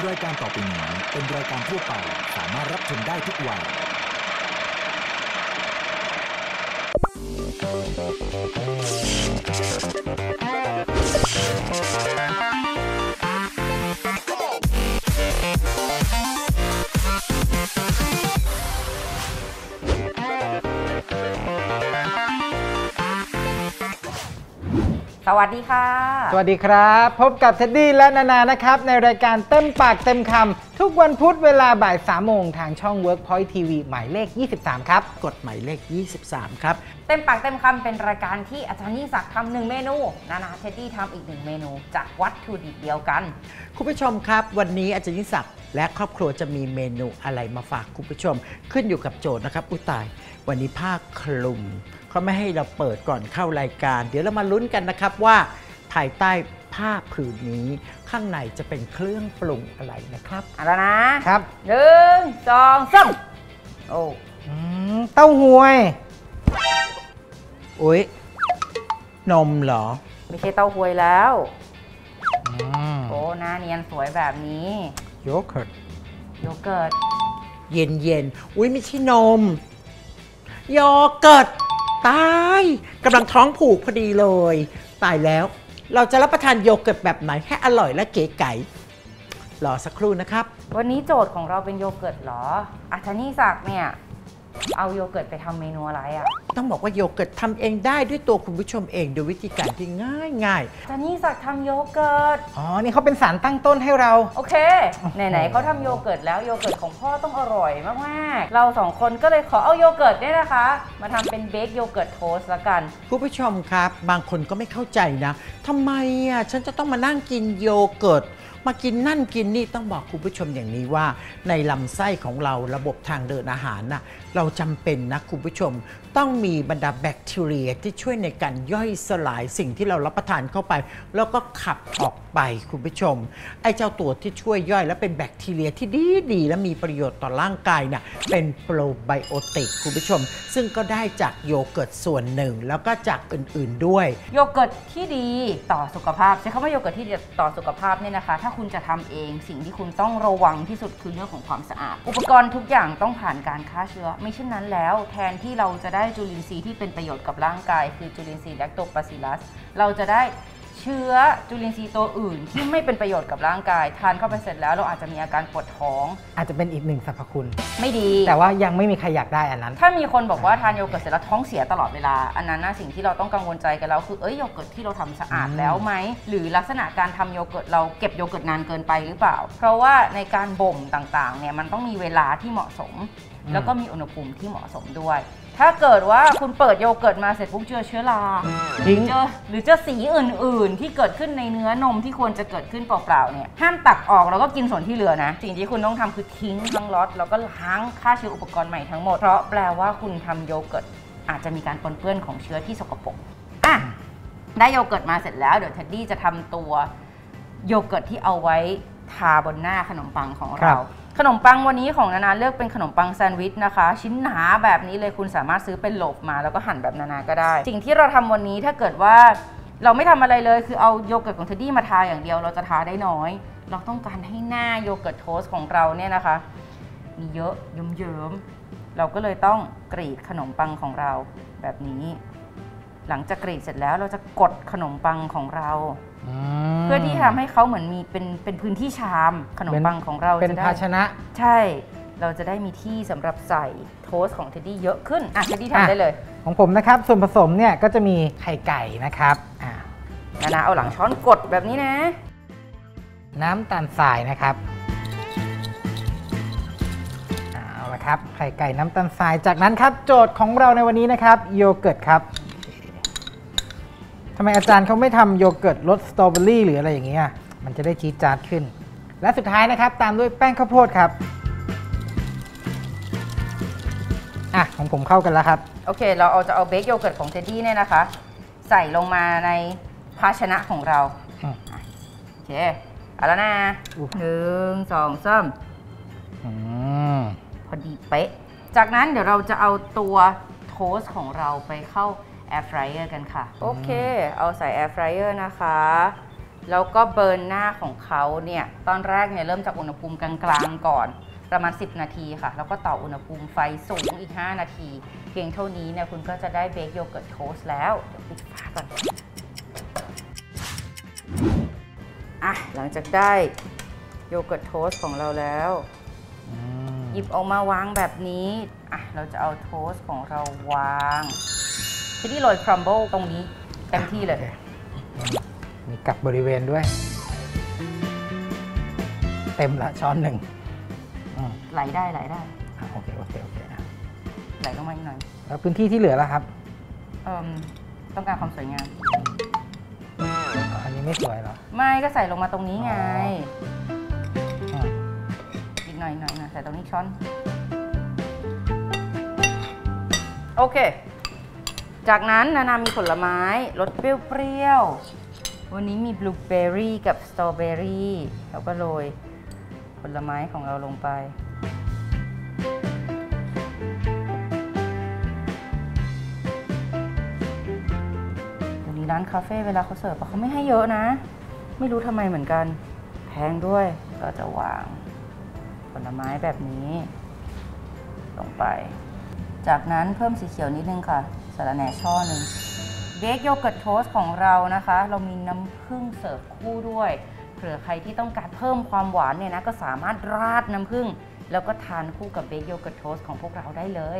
รายการต่อไปนี้เป็นรายการทั่วไปสามารถรับชมได้ทุกวัยสวัสดีค่ะสวัสดีครับพบกับเท็ดดี้และนานานะครับในรายการเต็มปากเต็มคำทุกวันพุธเวลาบ่าย3 โมงทางช่อง Workpoint TV หมายเลข23ครับกดหมายเลข23ครับเต็มปากเต็มคำเป็นรายการที่อาจารย์ยิ่งศักดิ์ทำ1เมนูนานาเท็ดดี้ทำอีก1เมนูจากวัตถุดิบเดียวกันคุณผู้ชมครับวันนี้อาจารย์ยิ่งศักดิ์และครอบครัวจะมีเมนูอะไรมาฝากคุณผู้ชมขึ้นอยู่กับโจทย์นะครับอุยตายวันนี้ผ้าคลุมเขาไม่ให้เราเปิดก่อนเข้ารายการเดี๋ยวเรามาลุ้นกันนะครับว่าภายใต้ผ้าผืนนี้ข้างในจะเป็นเครื่องปรุงอะไรนะครับเอาแล้วนะครับ1 2 3โอ้เต้าหวยอุ๊ยนมเหรอไม่ใช่เต้าหวยแล้วโอ้หน้าเนียนสวยแบบนี้โยเกิร์ตเย็นอุ๊ยไม่ใช่นมโยเกิร์ตตายกำลังท้องผูกพอดีเลยตายแล้วเราจะรับประทานโยเกิร์ตแบบไหนให้อร่อยและเก๋ไก๋รอสักครู่นะครับวันนี้โจทย์ของเราเป็นโยเกิร์ตเหรออาจารย์ยิ่งศักดิ์เนี่ยเอาโยเกิร์ตไปทำเมนูอะไรอ่ะต้องบอกว่าโยเกิร์ตทำเองได้ด้วยตัวคุณผู้ชมเองโดยวิธีการที่ง่ายอาจารย์ยิ่งศักดิ์ทำโยเกิร์ตนี่เขาเป็นสารตั้งต้นให้เราโอเคไหนๆเขาทำโยเกิร์ตแล้วโยเกิร์ตของพ่อต้องอร่อยมากๆเรา2คนก็เลยขอเอาโยเกิร์ตเนี่ยนะคะมาทำเป็นเบคโยเกิร์ตโทสต์ละกันคุณผู้ชมครับบางคนก็ไม่เข้าใจนะทำไมอ่ะฉันจะต้องมานั่งกินโยเกิร์ตมากินนั่นกินนี่ต้องบอกคุณผู้ชมอย่างนี้ว่าในลำไส้ของเราระบบทางเดินอาหารน่ะเราจำเป็นนะคุณผู้ชมต้องมีบรรดาแบคทีเรียที่ช่วยในการย่อยสลายสิ่งที่เรารับประทานเข้าไปแล้วก็ขับออกไปคุณผู้ชมไอ้เจ้าตัวที่ช่วยย่อยและเป็นแบคทีเรียที่ดีและมีประโยชน์ต่อร่างกายน่ะเป็นโปรไบโอติกคุณผู้ชมซึ่งก็ได้จากโยเกิร์ตส่วนหนึ่งแล้วก็จากอื่นๆด้วยโยเกิร์ตที่ดีต่อสุขภาพใช้คำว่าโยเกิร์ตที่ดีต่อสุขภาพเนี่ยนะคะถ้าคุณจะทำเองสิ่งที่คุณต้องระวังที่สุดคือเรื่องของความสะอาดอุปกรณ์ทุกอย่างต้องผ่านการฆ่าเชื้อไม่เช่นนั้นแล้วแทนที่เราจะได้จุลินทรีย์ที่เป็นประโยชน์กับร่างกายคือจุลินทรีย์แลคโตบาซิลลัสเราจะได้เชื้อจุลินทรีย์ตัวอื่นที่ไม่เป็นประโยชน์กับร่างกายทานเข้าไปเสร็จแล้วเราอาจจะมีอาการปวดท้องอาจจะเป็นอีกหนึ่งสรรพคุณไม่ดีแต่ว่ายังไม่มีใครอยากได้อันนั้นถ้ามีคนบอกว่าทานโยเกิร์ตเสร็จแล้วท้องเสียตลอดเวลาอันนั้นน่ะสิ่งที่เราต้องกังวลใจกันแล้วคือโยเกิร์ตที่เราทำสะอาดแล้วไหมหรือลักษณะการทำโยเกิร์ตเราเก็บโยเกิร์ตนานเกินไปหรือเปล่าเพราะว่าในการบ่มต่างๆเนี่ยมันต้องมีเวลาที่เหมาะสมแล้วก็มีอุณหภูมิที่เหมาะสมด้วยถ้าเกิดว่าคุณเปิดโยเกิร์ตมาเสร็จปุ๊บเจอเชื้อราหรือเจอสีอื่นๆที่เกิดขึ้นในเนื้อนมที่ควรจะเกิดขึ้นเปล่าๆเนี่ยห้ามตักออกแล้วก็กินส่วนที่เหลือนะสิ่งที่คุณต้องทำคือทิ้งทั้งล็อตแล้วก็ล้างฆ่าเชื้ออุปกรณ์ใหม่ทั้งหมดเพราะแปลว่าคุณทำโยเกิร์ตอาจจะมีการปนเปื้อนของเชื้อที่สกปรกได้โยเกิร์ตมาเสร็จแล้วเดี๋ยวเท็ดดี้จะทำตัวโยเกิร์ตที่เอาไว้ทาบนหน้าขนมปังของเราขนมปังวันนี้ของนานาเลือกเป็นขนมปังแซนด์วิชนะคะชิ้นหนาแบบนี้เลยคุณสามารถซื้อเป็นโหลมาแล้วก็หั่นแบบนานาก็ได้สิ่งที่เราทำวันนี้ถ้าเกิดว่าเราไม่ทำอะไรเลยคือเอาโยเกิร์ตของเท็ดดี้มาทาอย่างเดียวเราจะทาได้น้อยเราต้องการให้หน้าโยเกิร์ตโทสต์ของเราเนี่ยนะคะมีเยอะเยิ้มๆเราก็เลยต้องกรีดขนมปังของเราแบบนี้หลังจากกรีดเสร็จแล้วเราจะกดขนมปังของเราเพื่อที่ทำให้เขาเหมือนมีเป็นพื้นที่ชามขนมปังของเราเป็นภาชนะใช่เราจะได้มีที่สำหรับใส่โทสต์ของเท็ดดี้เยอะขึ้นเท็ดดี้ทำได้เลยของผมนะครับส่วนผสมเนี่ยก็จะมีไข่ไก่นะครับนะเอาหลังช้อนกดแบบนี้นะน้ำตาลทรายนะครับเอาละครับไข่ไก่น้ำตาลทรายจากนั้นครับโจทย์ของเราในวันนี้นะครับโยเกิร์ตครับทำไมอาจารย์เขาไม่ทำโยเกิร์ตรสสตรอเบอรี่หรืออะไรอย่างเงี้ยมันจะได้จี๊ดจ๊าดขึ้นและสุดท้ายนะครับตามด้วยแป้งข้าวโพดครับของผมเข้ากันแล้วครับโอเคเราจะเอาเบคโยเกิร์ตของเท็ดดี้เนี่ยนะคะใส่ลงมาในภาชนะของเราโอเคเอาแล้วนะ1 2 3พอดีเป๊ะจากนั้นเดี๋ยวเราจะเอาตัวโทสต์ของเราไปเข้าแอร์ฟรายเออร์กันค่ะโอเคเอาใส่แอร์ฟรายเออร์นะคะแล้วก็เบิร์นหน้าของเขาเนี่ยตอนแรกเนี่ยเริ่มจากอุณหภูมิกลางๆก่อนประมาณ10 นาทีค่ะแล้วก็ต่ออุณหภูมิไฟสูงอีก5 นาทีเพียงเท่านี้เนี่ยคุณก็จะได้เบคโยเกิร์ตโทสต์แล้วเดี๋ยวปิดฝาก่อนหลังจากได้โยเกิร์ตโทสต์ของเราแล้วหยิบออกมาวางแบบนี้เราจะเอาโทสต์ของเราวางที่โรยครัมเบิลตรงนี้เต็มที่เลยมีกับบริเวณด้วยเต็มละช้อนหนึ่งไหลได้โอเคไหลลงมาอีกหน่อยแล้วพื้นที่ที่เหลือล่ะครับต้องการความสวยงามอันนี้ไม่สวยหรอไม่ก็ใส่ลงมาตรงนี้ไงอีกหน่อยใส่ตรงนี้ช้อนโอเคจากนั้นนานามีผลไม้รสเปรี้ยวๆวันนี้มีบลูเบอร์รี่กับสตรอเบอร์รี่เราก็โรยผลไม้ของเราลงไปเดี๋ยวนี้ร้านคาเฟ่เวลาเขาเสิร์ฟเขาไม่ให้เยอะนะไม่รู้ทำไมเหมือนกันแพงด้วยก็จะวางผลไม้แบบนี้ลงไปจากนั้นเพิ่มสีเขียวนิดนึงค่ะสาระแหน่ช่อหนึ่งเบคโยเกิร์ตโทสต์ของเรานะคะเรามีน้ำผึ้งเสิร์ฟคู่ด้วยเผื่อใครที่ต้องการเพิ่มความหวานเนี่ยนะก็สามารถราดน้ำผึ้งแล้วก็ทานคู่กับเบคโยเกิร์ตโทสต์ของพวกเราได้เลย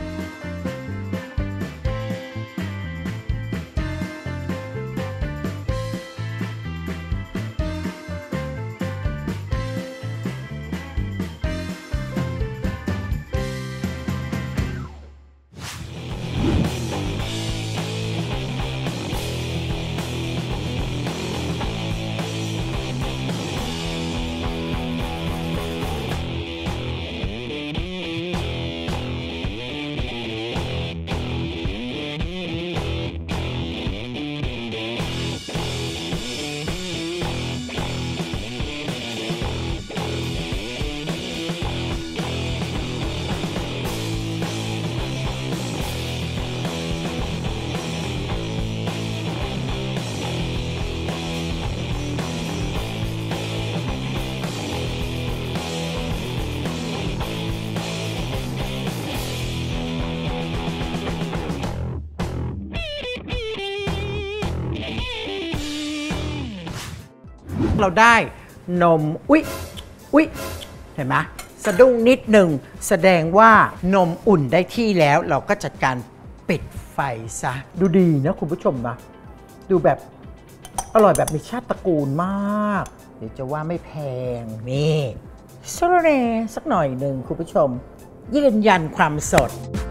เราได้นมอุ๊ยเห็นไหมสะดุ้งนิดหนึ่งแสดงว่านมอุ่นได้ที่แล้วเราก็จัดการปิดไฟซะดูดีนะคุณผู้ชมนะดูแบบอร่อยแบบมีชาติตระกูลมากเดี๋ยวจะว่าไม่แพงนี่ซาลาเน่สักหน่อยหนึ่งคุณผู้ชมยืนยันความสด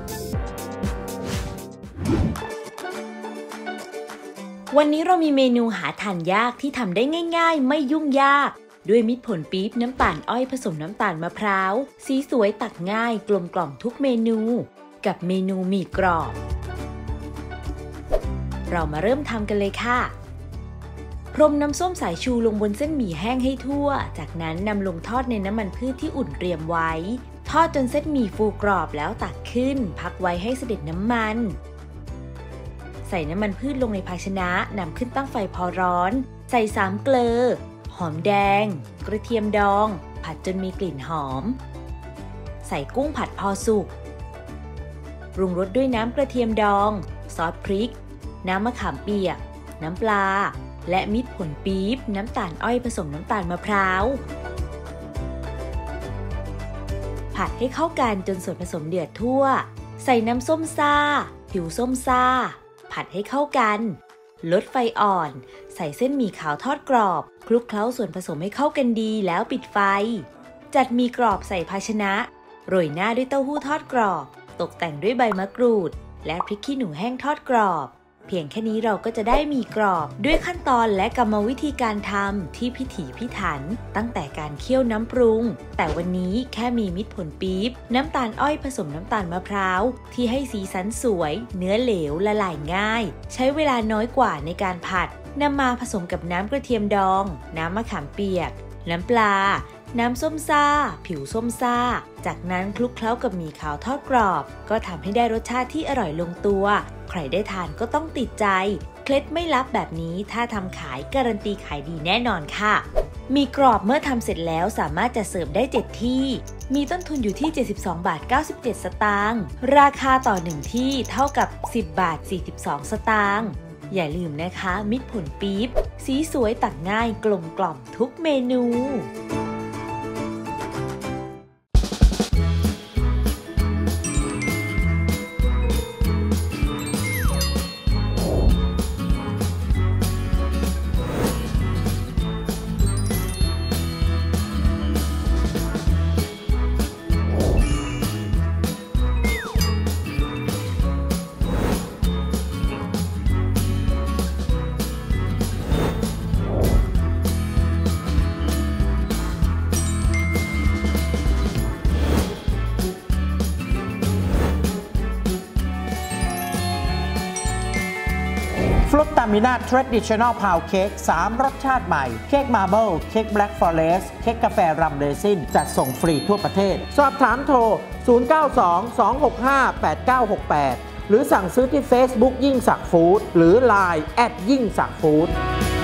วันนี้เรามีเมนูหาทานยากที่ทำได้ง่ายๆไม่ยุ่งยากด้วยมิตรผลปี๊บน้ำตาลอ้อยผสมน้ำตาลมะพร้าวสีสวยตักง่ายกลมกล่อมทุกเมนูกับเมนูหมี่กรอบเรามาเริ่มทำกันเลยค่ะพรมน้ำส้มสายชูลงบนเส้นหมี่แห้งให้ทั่วจากนั้นนำลงทอดในน้ำมันพืชที่อุ่นเตรียมไว้ทอดจนเส้นหมี่ฟูกรอบแล้วตักขึ้นพักไว้ให้เสด็จน้ำมันใส่น้ำมันพืชลงในภาชนะนำขึ้นตั้งไฟพอร้อนใส่3 เกลือหอมแดงกระเทียมดองผัดจนมีกลิ่นหอมใส่กุ้งผัดพอสุกปรุงรสด้วยน้ำกระเทียมดองซอสพริกน้ำมะขามเปียกน้ำปลาและมิตรผลปี๊บน้ำตาลอ้อยผสมน้ำตาลมะพร้าวผัดให้เข้ากันจนส่วนผสมเดือดทั่วใส่น้ำส้มซ่าผิวส้มซ่าผัดให้เข้ากันลดไฟอ่อนใส่เส้นหมี่ขาวทอดกรอบคลุกเคล้าส่วนผสมให้เข้ากันดีแล้วปิดไฟจัดหมี่กรอบใส่ภาชนะโรยหน้าด้วยเต้าหู้ทอดกรอบตกแต่งด้วยใบมะกรูดและพริกขี้หนูแห้งทอดกรอบเพียงแค่นี้เราก็จะได้หมี่กรอบด้วยขั้นตอนและกรรมวิธีการทำที่พิถีพิถันตั้งแต่การเคี่ยวน้ำปรุงแต่วันนี้แค่มีมิตรผลปี๊บน้ำตาลอ้อยผสมน้ำตาลมะพร้าวที่ให้สีสันสวยเนื้อเหลวละลายง่ายใช้เวลาน้อยกว่าในการผัดนำมาผสมกับน้ำกระเทียมดองน้ำมะขามเปียกน้ำปลาน้ำส้มซ่าผิวส้มซ่าจากนั้นคลุกเคล้ากับหมี่ขาวทอดกรอบก็ทำให้ได้รสชาติที่อร่อยลงตัวใครได้ทานก็ต้องติดใจเคล็ดไม่ลับแบบนี้ถ้าทำขายการันตีขายดีแน่นอนค่ะมีกรอบเมื่อทำเสร็จแล้วสามารถจะเสิร์ฟได้7ที่มีต้นทุนอยู่ที่72 บาท 97 สตางค์ราคาต่อ1ที่เท่ากับ10 บาท 42 สตางค์อย่าลืมนะคะมิตรผลปี๊บสีสวยตักง่ายกลมกล่อมทุกเมนูฟลุตตามิน่า Traditional Pound Cake 3 รสชาติใหม่ เค้กมาร์เบิลเค้กแบล็กฟอเรสต์เค้กกาแฟรัมเรซินจัดส่งฟรีทั่วประเทศสอบถามโทร 0922658968 หรือสั่งซื้อที่ Facebook ยิ่งศักดิ์ฟู้ดหรือ Line ยิ่งศักดิ์ฟู้ด